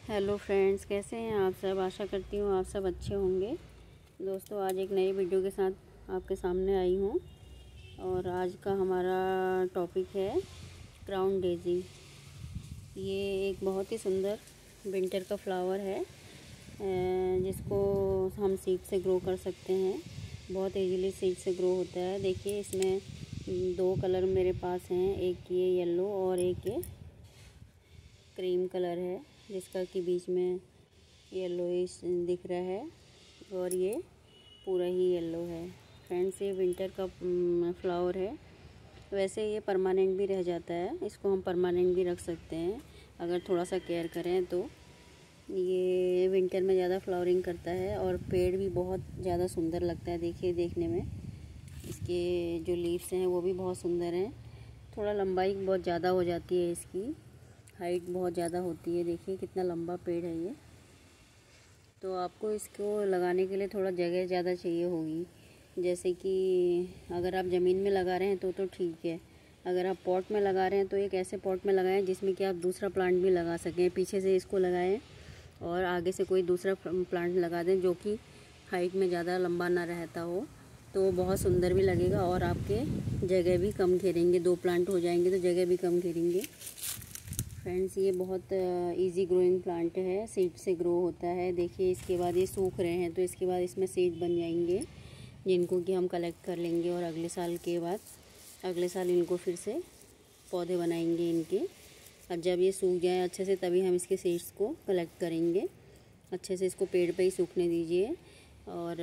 Hello friends, कैसे हैं आप सब। आशा करती हूँ आप सब अच्छे होंगे। दोस्तों, आज एक नई वीडियो के साथ आपके सामने आई हूँ और आज का हमारा टॉपिक है क्राउन डेजी। ये एक बहुत ही सुंदर विंटर का फ्लावर है जिसको हम सीड से ग्रो कर सकते हैं। बहुत इजीली सीड से ग्रो होता है। देखिए, इसमें दो कलर मेरे पास हैं, एक ये येलो और एक ये क्रीम कलर है, जिसका कि बीच में येलोइश दिख रहा है और ये पूरा ही येलो है। फ्रेंड्स, ये विंटर का फ्लावर है। वैसे ये परमानेंट भी रह जाता है, इसको हम परमानेंट भी रख सकते हैं अगर थोड़ा सा केयर करें तो। ये विंटर में ज़्यादा फ्लावरिंग करता है और पेड़ भी बहुत ज़्यादा सुंदर लगता है। देखिए, देखने में इसके जो लीव्स हैं वो भी बहुत सुंदर हैं। थोड़ा लंबाई बहुत ज़्यादा हो जाती है, इसकी हाइट बहुत ज़्यादा होती है। देखिए कितना लंबा पेड़ है ये। तो आपको इसको लगाने के लिए थोड़ा जगह ज़्यादा चाहिए होगी। जैसे कि अगर आप ज़मीन में लगा रहे हैं तो ठीक है। अगर आप पॉट में लगा रहे हैं तो एक ऐसे पॉट में लगाएं जिसमें कि आप दूसरा प्लांट भी लगा सकें। पीछे से इसको लगाएं और आगे से कोई दूसरा प्लांट लगा दें जो कि हाइट में ज़्यादा लंबा ना रहता हो, तो बहुत सुंदर भी लगेगा और आपके जगह भी कम घेरेंगे। दो प्लांट हो जाएंगे तो जगह भी कम घेरेंगे। फ्रेंड्स, ये बहुत इजी ग्रोइंग प्लांट है, सीड से ग्रो होता है। देखिए, इसके बाद ये सूख रहे हैं तो इसके बाद इसमें सीड बन जाएंगे जिनको कि हम कलेक्ट कर लेंगे और अगले साल इनको फिर से पौधे बनाएंगे इनके। और जब ये सूख जाए अच्छे से तभी हम इसके सीड्स को कलेक्ट करेंगे। अच्छे से इसको पेड़ पे ही सूखने दीजिए। और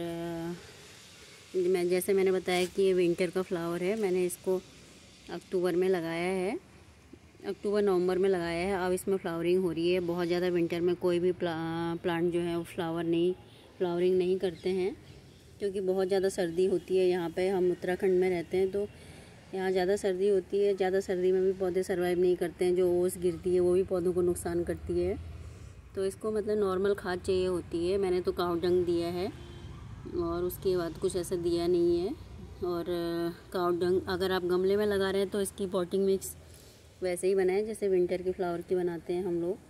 मैंने बताया कि ये विंटर का फ्लावर है। मैंने इसको अक्टूबर में लगाया है, अक्टूबर नवंबर में लगाया है। अब इसमें फ्लावरिंग हो रही है। बहुत ज़्यादा विंटर में कोई भी प्लांट जो है वो फ्लावरिंग नहीं करते हैं, क्योंकि बहुत ज़्यादा सर्दी होती है। यहाँ पे हम उत्तराखंड में रहते हैं तो यहाँ ज़्यादा सर्दी होती है। ज़्यादा सर्दी में भी पौधे सर्वाइव नहीं करते हैं। जो ओस गिरती है वो भी पौधों को नुकसान करती है। तो इसको मतलब नॉर्मल खाद चाहिए होती है। मैंने तो काऊ डंग दिया है और उसके बाद कुछ ऐसा दिया नहीं है। और काऊ डंग अगर आप गमले में लगा रहे हैं तो इसकी पॉटिंग मिक्स वैसे ही बनाएं जैसे विंटर के फ्लावर की बनाते हैं हम लोग।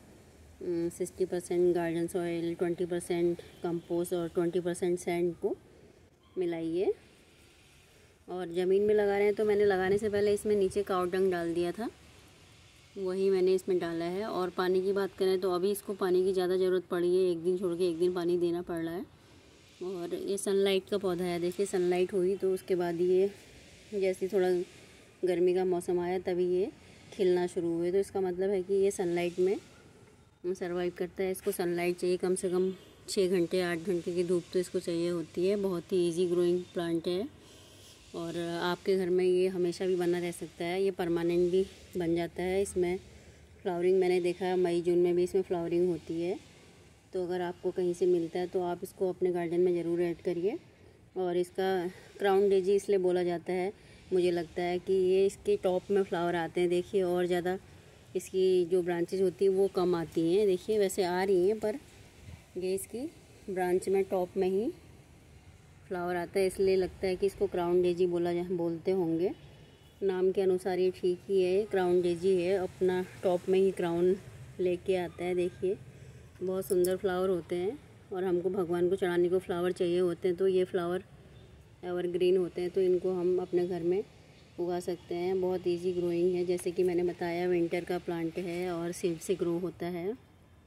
60% गार्डन सॉइल, 20% कंपोस्ट और 20% सैंड को मिलाइए। और ज़मीन में लगा रहे हैं तो मैंने लगाने से पहले इसमें नीचे काऊ डंग डाल दिया था, वही मैंने इसमें डाला है। और पानी की बात करें तो अभी इसको पानी की ज़्यादा ज़रूरत पड़ी है। एक दिन छोड़ के एक दिन पानी देना पड़ रहा है। और ये सनलाइट का पौधा है। देखिए, सनलाइट हुई तो उसके बाद ये जैसे थोड़ा गर्मी का मौसम आया तभी ये खिलना शुरू हुए। तो इसका मतलब है कि ये सनलाइट में सर्वाइव करता है। इसको सनलाइट चाहिए कम से कम 6 घंटे 8 घंटे की धूप तो इसको चाहिए होती है। बहुत ही इजी ग्रोइंग प्लांट है और आपके घर में ये हमेशा भी बना रह सकता है। ये परमानेंट भी बन जाता है। इसमें फ्लावरिंग मैंने देखा है, मई जून में भी इसमें फ्लावरिंग होती है। तो अगर आपको कहीं से मिलता है तो आप इसको अपने गार्डन में ज़रूर ऐड करिए। और इसका क्राउन डेजी इसलिए बोला जाता है, मुझे लगता है कि ये इसके टॉप में फ्लावर आते हैं। देखिए, और ज़्यादा इसकी जो ब्रांचेज होती हैं वो कम आती हैं। देखिए, वैसे आ रही हैं पर ये इसकी ब्रांच में टॉप में ही फ्लावर आता है, इसलिए लगता है कि इसको क्राउन डेजी बोलते होंगे। नाम के अनुसार ये ठीक ही है, क्राउन डेजी है। अपना टॉप में ही क्राउन लेके आता है। देखिए, बहुत सुंदर फ्लावर होते हैं और हमको भगवान को चढ़ाने को फ्लावर चाहिए होते हैं तो ये फ्लावर एवरग्रीन होते हैं, तो इनको हम अपने घर में उगा सकते हैं। बहुत इजी ग्रोइंग है, जैसे कि मैंने बताया विंटर का प्लांट है और सीड से ग्रो होता है।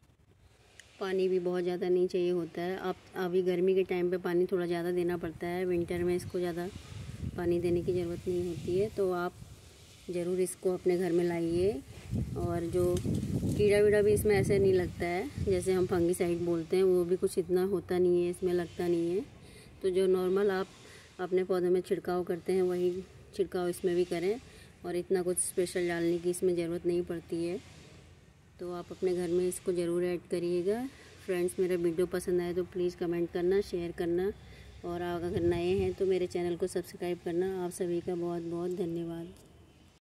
पानी भी बहुत ज़्यादा नहीं चाहिए होता है। अब अभी गर्मी के टाइम पे पानी थोड़ा ज़्यादा देना पड़ता है, विंटर में इसको ज़्यादा पानी देने की ज़रूरत नहीं होती है। तो आप ज़रूर इसको अपने घर में लाइए। और जो कीड़ा वीड़ा भी इसमें ऐसे नहीं लगता है, जैसे हम फंगीसाइड बोलते हैं, वो भी कुछ इतना होता नहीं है, इसमें लगता नहीं है। तो जो नॉर्मल आप अपने पौधे में छिड़काव करते हैं वही छिड़काव इसमें भी करें और इतना कुछ स्पेशल डालने की इसमें ज़रूरत नहीं पड़ती है। तो आप अपने घर में इसको ज़रूर ऐड करिएगा। फ्रेंड्स, मेरा वीडियो पसंद आए तो प्लीज़ कमेंट करना, शेयर करना और अगर नए हैं तो मेरे चैनल को सब्सक्राइब करना। आप सभी का बहुत बहुत धन्यवाद।